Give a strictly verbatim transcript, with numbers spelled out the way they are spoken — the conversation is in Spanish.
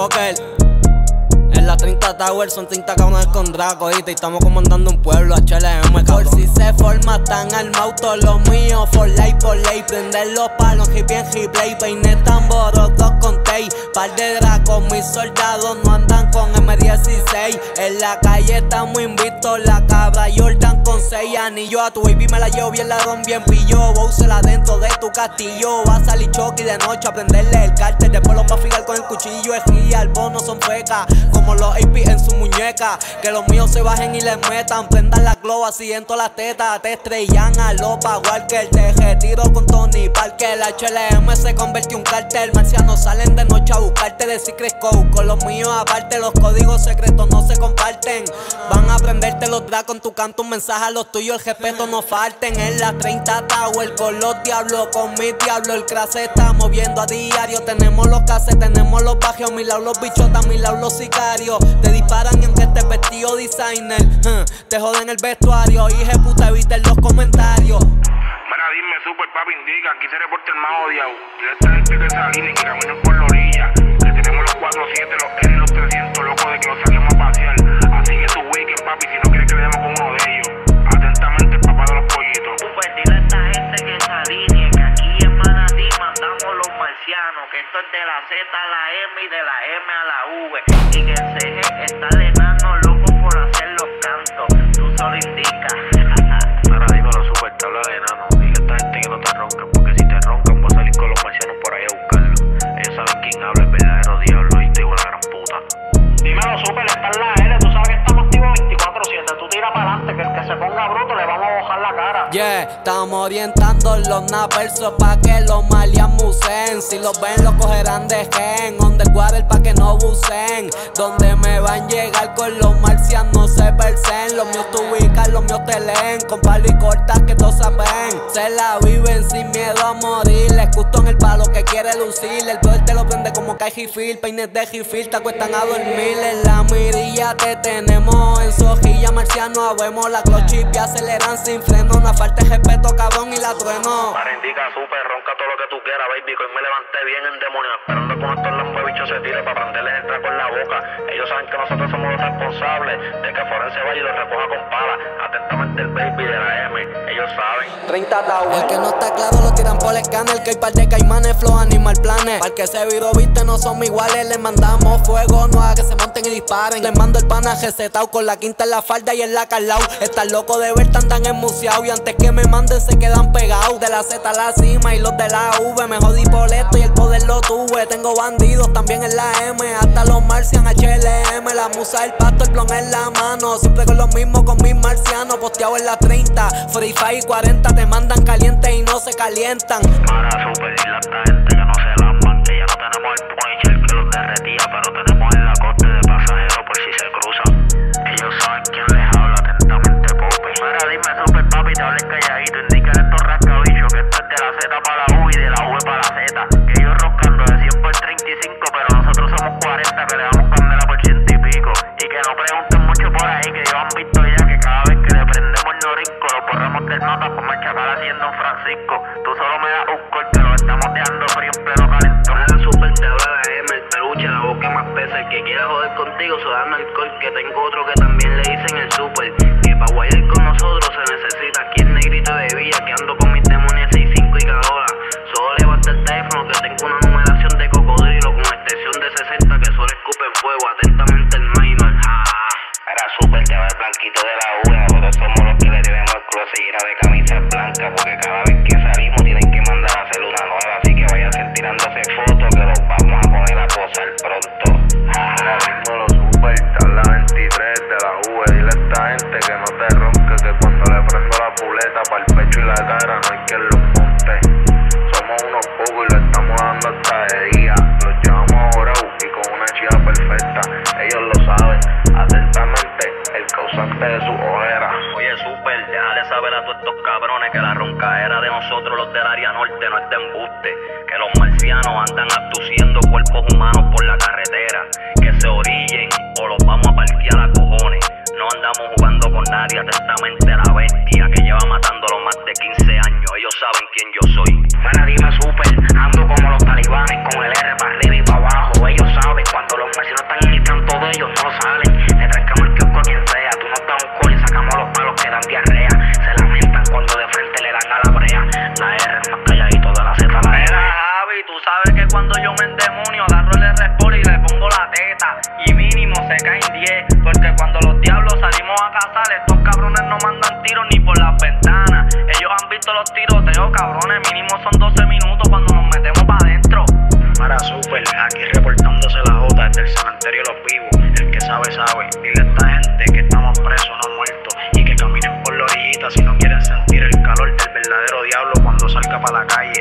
Joker. En la treinta Tower son treinta cabrones con Draco, ¿viste? Y estamos comandando un pueblo, H L M, cabrón. Por si se forma, están armados todos los míos. For life, por ley, prender los palos, hip en replay. Peine tamboros, dos con tape. Par de Draco, mis soldados no andan con M dieciséis. En la calle estamos invictos, la cabra Jordan con seis anillos. A tu baby me la llevo bien ladrón, bien pillo. Bowser adentro de tu castillo. Va a salir Chucky de noche a prenderle el cárter. Después los va a fijar con el cuchillo. Es guía, bono son fecas, como los A P en su muñeca. Que los míos se bajen y les metan. Prendan la glow así en todas las tetas. Te estrellan a Lopa Walker. Te retiro con Tony Parker. La H L M se convirtió en un cartel. Marcianos salen de noche a buscarte de Secret Code. Con los míos aparte, los códigos secretos no se comparten. Van a prenderte los drag con tu canto. Un mensaje a los tuyos, el respeto no falten. En la treinta Tower con los diablos, con mi diablo. El crack se está moviendo a diario. Tenemos los cases, tenemos los bajios. Mi lado los bichotas, mi lado los sicarios. Te disparan y aunque estés vestido designer, huh, te joden el vestuario. Hije puta, eviten los comentarios. Mira, dime, super papi, indica, aquí se reporta el más odiado. Y esta gente que se alinea y que caminan por la orilla. Que tenemos los cuatro siete, los N y los trescientos, loco de que los saquemos a pasear. Así que tu weekend, papi, si no quieres que le demos con uno de ellos. Atentamente, el papá de los pollitos. Pues dile a esta gente que se alinee, que aquí en Manatí mandamos los marcianos. Que esto es de la Z a la M y de la M a la V. Y que el C G está de nano loco por hacer los cantos. Tú solo indicas. Ahora dímelo, super, te habla de enano. Dile a esta gente que no te ronquen, porque si te roncan voy a salir con los marcianos por ahí a buscarlo. Ellos saben quién habla, el verdadero diablo, y te digo la gran puta. Dímelo, super, está en la L, tú sabes que estamos activos veinticuatro siete. Tú tira para adelante, que el que se ponga bruto le vamos a bajar la cara. Yeah, estamos orientando los napersos pa' que los malias museen. Si los ven, los cogerán de gen. Underwater pa' que no buceen. Donde me van a llegar con los marcianos se persen. Los míos te ubican, los míos te leen. Con palo y cortas que todos saben. Se la viven sin miedo a morir. Les gustó en el palo que quiere lucir. El poder te lo prende como que hay gifil. Peines de gifil te acuestan a dormir. En la mirilla te tenemos en sojilla. Marciano, habemos la clochip y aceleran sin freno. Una falta de respeto, cabrón, y la trueno. Para indica, super, ronca todo lo que tú quieras, baby. Que hoy me levanté bien endemoniado, esperando que uno de estos lambuebichos se tire para prenderles el traco en la boca. Ellos saben que nosotros somos los responsables de que Forense vaya y los recoja con pala. Atentamente el baby de la M, ellos saben. treinta Tower. El que no está claro lo tiran por el escáner. Que hay par de caimanes, flow, animal planes. Para que se viró, viste, no somos iguales. Les mandamos fuego, no haga que se monten y disparen. Les mando el pana recetado con la quinta en la falda y en la carlao. Están locos de ver, tan tan enmuciado. Y antes que me manden se quedan pegados. De la Z a la cima y los de la V. Me jodí por esto y el poder lo tuve. Tengo bandidos también en la M. Hasta los marcian H L M. La musa, el pasto, el blon en la mano. Siempre con los mismos, con mis marcianos. Posteado en la treinta, cuarenta y cinco y cuarenta. Te mandan calientes y no se calientan. Para super, dile a esta gente que no se lamban. Que ya no tenemos el puncher que los derretía. Pero tenemos el lacoste de pasajero por si se cruzan. Ellos saben quién les habla, atentamente Pope. Ahora dime, super papi, te hables calladito. Indica estos rascabichos que esto es de la Z para la U y de la V para la Z. Que ellos roscando de cien por treinta y cinco, pero nosotros somos cuarenta que le damos candela por ciento y pico. Y que no pregunten mucho por ahí, que ellos han visto ya que cada vez que le prendemos el norinco lo borramos del mapa como el chacal haciendo en Francisco. Tú solo me das un corte, lo estamos dejando frío en pleno calentón. Nada, super, te habla la M, el peluche, la boca más pesa. El que quiera joder contigo, se dan alcohol. Que tengo otro que también le dicen el super. Que pa' guayar con nosotros se necesita. Aquí el negrito de Villa, que ando con mis demonios seis cinco y Carola. Solo levanta el teléfono que tengo una numeración de cocodrilo con extensión de sesenta que solo escupe en fuego. Atentamente el minor. Ah, era super, te va el blanquito de la U. Nosotros somos los que le tenemos el closet lleno de camisas blancas. Porque cada vez que salimos tienen que mandar a hacer una nueva. Así que vayan tirándose fotos que los vamos a poner a posar pronto. Ah, dímelo, super, te habla veintitrés de la U. Dile a esta gente que no te ronque, que cuando le prendo la puleta para el pecho y la cara no hay quien los monte. Somos unos pocos y le estamos dando hasta de día. Los llevamos ahora y con una chica perfecta. Ellos lo saben, atentamente el causante de su ojera. Oye, super, déjale saber a todos estos cabrones que la roncaera de nosotros los del área norte no es de embuste. Que los marcianos andan abduciendo cuerpos humanos por la carretera. Que se orillen o los vamos a parquear a cojones. No andamos jugando con nadie, atentamente la bestia que lleva matándolo más de quince años. Ellos saben quién yo soy. Para dime, super, ando como los talibanes con el R para arriba y para abajo. Ellos saben cuando los se caen diez. Porque cuando los diablos salimos a cazar, estos cabrones no mandan tiros ni por las ventanas. Ellos han visto los tiroteos, cabrones, mínimo son doce minutos cuando nos metemos para adentro. Para Super, aquí reportándose la Jota desde el cementerio de los vivos. El que sabe, sabe. Dile a esta gente que estamos presos, no muertos. Y que caminen por la orillita si no quieren sentir el calor del verdadero diablo cuando salga para la calle.